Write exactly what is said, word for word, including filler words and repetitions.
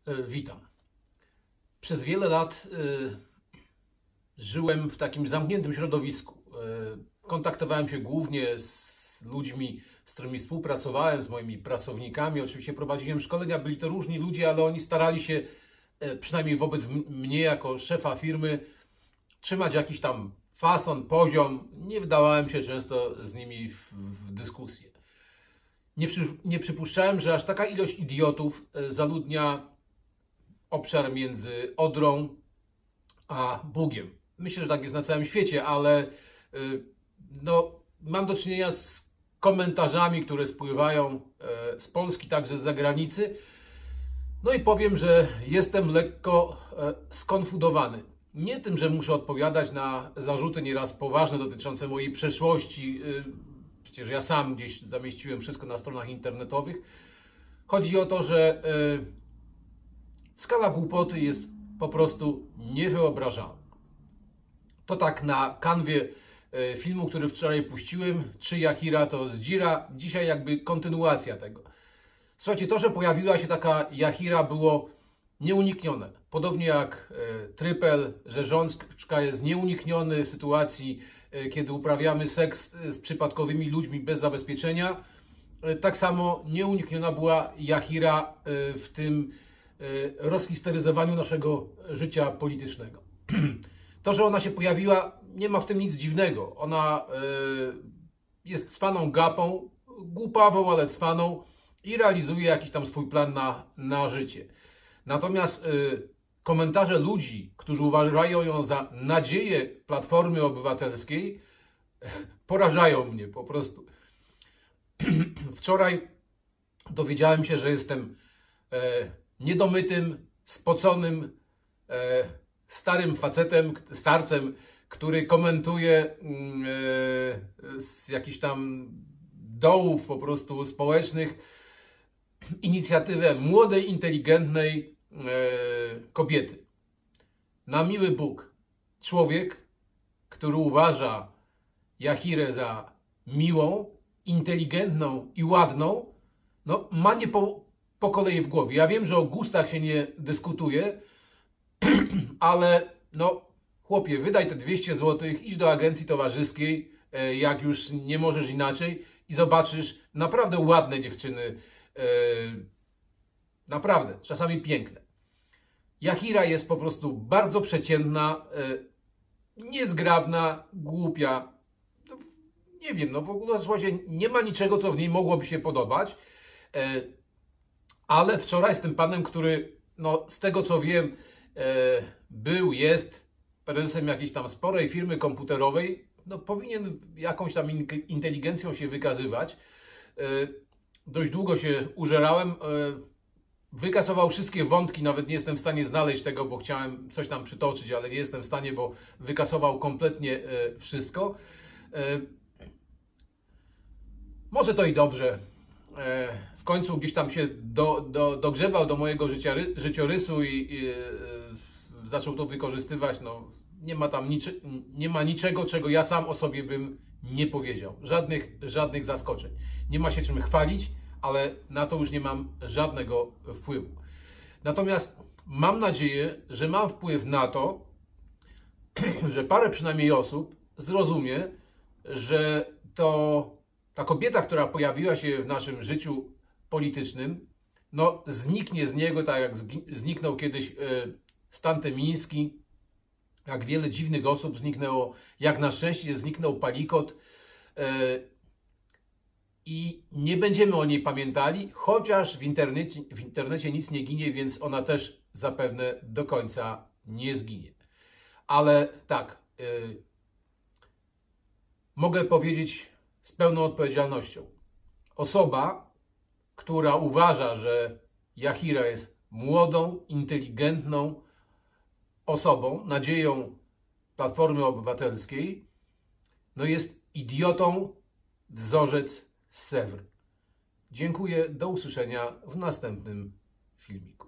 E, Witam. Przez wiele lat e, żyłem w takim zamkniętym środowisku. E, kontaktowałem się głównie z ludźmi, z którymi współpracowałem, z moimi pracownikami. Oczywiście prowadziłem szkolenia, byli to różni ludzie, ale oni starali się, e, przynajmniej wobec m- mnie jako szefa firmy, trzymać jakiś tam fason, poziom. Nie wdawałem się często z nimi w, w dyskusję. Nie, przy, nie przypuszczałem, że aż taka ilość idiotów e, zaludnia obszar między Odrą a Bugiem. Myślę, że tak jest na całym świecie, ale y, no, mam do czynienia z komentarzami, które spływają e, z Polski, także z zagranicy. No i powiem, że jestem lekko e, skonfudowany. Nie tym, że muszę odpowiadać na zarzuty nieraz poważne dotyczące mojej przeszłości. y, Przecież ja sam gdzieś zamieściłem wszystko na stronach internetowych. Chodzi o to, że y, skala głupoty jest po prostu niewyobrażalna. To tak na kanwie e, filmu, który wczoraj puściłem, czy Yahira to zdzira, dzisiaj jakby kontynuacja tego. Słuchajcie, to, że pojawiła się taka Yahira, było nieuniknione. Podobnie jak e, Trypel, że Rzączka jest nieunikniony w sytuacji, e, kiedy uprawiamy seks z przypadkowymi ludźmi bez zabezpieczenia. E, tak samo nieunikniona była Yahira e, w tym rozhisteryzowaniu naszego życia politycznego. To, że ona się pojawiła, nie ma w tym nic dziwnego. Ona jest cwaną gapą, głupawą, ale cwaną i realizuje jakiś tam swój plan na, na życie. Natomiast komentarze ludzi, którzy uważają ją za nadzieję Platformy Obywatelskiej, porażają mnie po prostu. Wczoraj dowiedziałem się, że jestem niedomytym, spoconym, e, starym facetem, starcem, który komentuje e, z jakichś tam dołów po prostu społecznych inicjatywę młodej, inteligentnej e, kobiety. Na miły Bóg, człowiek, który uważa Yahirę za miłą, inteligentną i ładną, no ma nie po po kolei w głowie. Ja wiem, że o gustach się nie dyskutuje, ale no chłopie, wydaj te dwieście złotych, idź do agencji towarzyskiej, jak już nie możesz inaczej i zobaczysz naprawdę ładne dziewczyny, naprawdę, czasami piękne. Yahira jest po prostu bardzo przeciętna, niezgrabna, głupia. No, nie wiem, no w ogóle słuchajcie, nie ma niczego, co w niej mogłoby się podobać. Ale wczoraj z tym panem, który, no, z tego co wiem, e, był, jest prezesem jakiejś tam sporej firmy komputerowej, no, powinien jakąś tam in inteligencją się wykazywać. E, dość długo się użerałem. E, wykasował wszystkie wątki, nawet nie jestem w stanie znaleźć tego, bo chciałem coś tam przytoczyć, ale nie jestem w stanie, bo wykasował kompletnie e, wszystko. E, może to i dobrze. E, W końcu gdzieś tam się do, do, dogrzebał do mojego życia, życiorysu i, i e, zaczął to wykorzystywać. No, nie ma tam niczy, nie ma niczego, czego ja sam o sobie bym nie powiedział. Żadnych, żadnych zaskoczeń. Nie ma się czym chwalić, ale na to już nie mam żadnego wpływu. Natomiast mam nadzieję, że mam wpływ na to, że parę przynajmniej osób zrozumie, że to ta kobieta, która pojawiła się w naszym życiu politycznym, no zniknie z niego, tak jak zniknął kiedyś e, Stan Temiński, jak wiele dziwnych osób zniknęło, jak na szczęście zniknął Palikot e, i nie będziemy o niej pamiętali, chociaż w internecie, w internecie nic nie ginie, więc ona też zapewne do końca nie zginie. Ale tak, e, mogę powiedzieć z pełną odpowiedzialnością. Osoba, która uważa, że Yahira jest młodą, inteligentną osobą, nadzieją Platformy Obywatelskiej, no jest idiotą wzorzec z Sewr. Dziękuję, do usłyszenia w następnym filmiku.